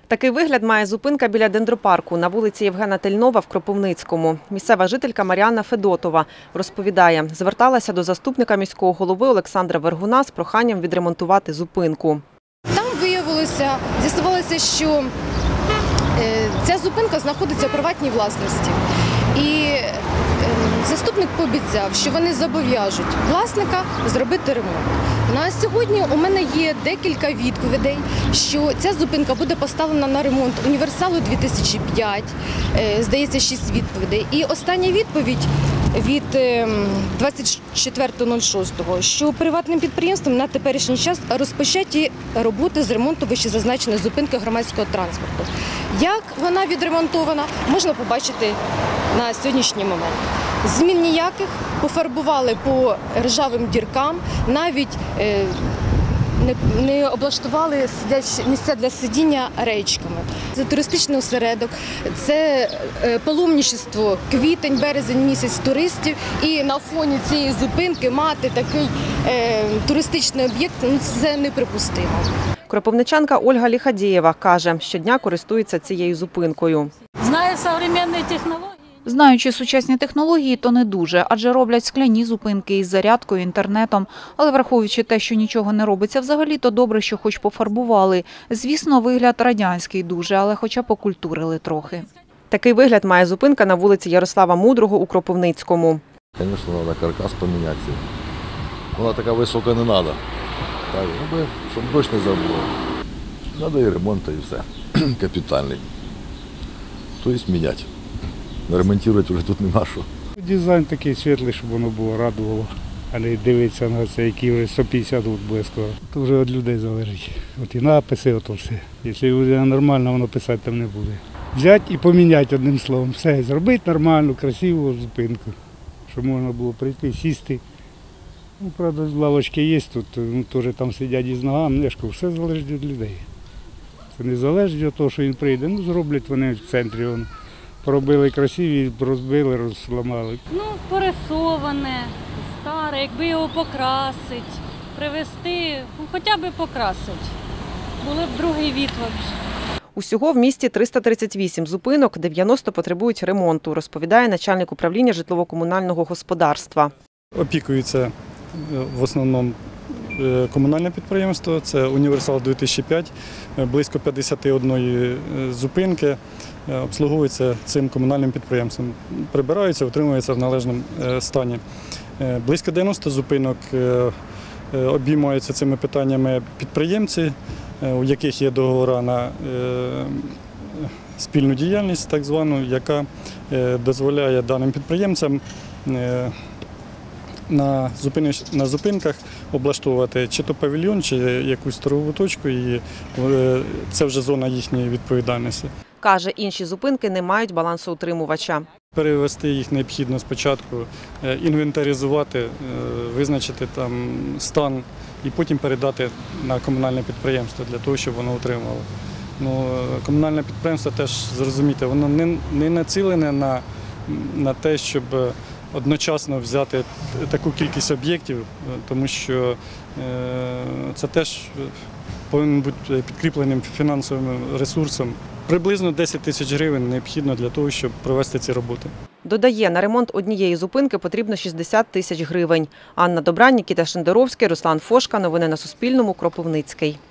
Такий вигляд має зупинка біля дендропарку на вулиці Євгена Тельнова в Кропивницькому. Місцева жителька Мар'яна Федотова розповідає, зверталася до заступника міського голови Олександра Вергуна з проханням відремонтувати зупинку. Там з'ясувалося, що ця зупинка знаходиться у приватній власності. І заступник пообіцяв, що вони зобов'яжуть власника зробити ремонт. На сьогодні у мене є декілька відповідей, що ця зупинка буде поставлена на ремонт універсалу 2005, здається, 6 відповідей. І остання відповідь від 24.06, що приватним підприємством на теперішній час розпочаті роботи з ремонту вищезазначеної зупинки громадського транспорту. Як вона відремонтована, можна побачити на сьогоднішній момент. Змін ніяких, пофарбували по ржавим діркам, навіть не облаштували місця для сидіння рейчками. Це туристичний осередок, це паломничество, квітень, березень місяць туристів. І на фоні цієї зупинки мати такий туристичний об'єкт – це неприпустимо. Кропивничанка Ольга Ліхадєєва каже, щодня користується цією зупинкою. Знаю сучасні технології. Знаючи сучасні технології, то не дуже, адже роблять скляні зупинки із зарядкою, інтернетом. Але враховуючи те, що нічого не робиться взагалі, то добре, що хоч пофарбували. Звісно, вигляд радянський дуже, але хоча покультурили трохи. Такий вигляд має зупинка на вулиці Ярослава Мудрого у Кропивницькому. Звісно, треба каркас поміняти. Вона така висока не треба. Так, щоб дощ не забув. Треба і ремонт, і все. Капітальний. Тобто міняти. Ремонтувати вже тут нема що. Дизайн такий світлий, щоб воно було, радувало. А не дивитися на це, які вже 150 років буде скоро. Це вже від людей залежить. От і написи, ото все. Якщо людина нормально, воно писати там не буде. Взяти і поміняти одним словом. Все, зробити нормальну, красиву зупинку, щоб можна було прийти, сісти. Ну, правда, лавочки є тут, теж там сидять із ногами, все залежить від людей. Це не залежить від того, що він прийде. Ну, зроблять вони в центрі. Поробили красиві, розбили, розламали. Ну, порисоване, старе, якби його покрасити, привезти, хоча б покрасити. Було б другий від взагалі. Усього в місті 338 зупинок, 90 потребують ремонту, розповідає начальник управління житлово-комунального господарства. Опікується в основному комунальне підприємство, це «Універсал 2005», близько 51 зупинки обслуговується цим комунальним підприємством, прибираються, утримуються в належному стані. Близько 90 зупинок обіймаються цими питаннями підприємці, у яких є договори на спільну діяльність, так звану, яка дозволяє даним підприємцям на зупинках облаштовувати чи то павільйон, чи якусь торгову точку, і це вже зона їхньої відповідальності. Каже, інші зупинки не мають балансоутримувача. Перевести їх необхідно спочатку, інвентаризувати, визначити там стан і потім передати на комунальне підприємство для того, щоб воно утримувало. Ну, комунальне підприємство теж, зрозумійте, воно не націлене на те, щоб одночасно взяти таку кількість об'єктів, тому що це теж повинен бути підкріпленим фінансовим ресурсом. Приблизно 10 тисяч гривень необхідно для того, щоб провести ці роботи. Додає, на ремонт однієї зупинки потрібно 60 тисяч гривень. Анна Добрань, Нікіта Шендеровський, Руслан Фошка. Новини на Суспільному. Кропивницький.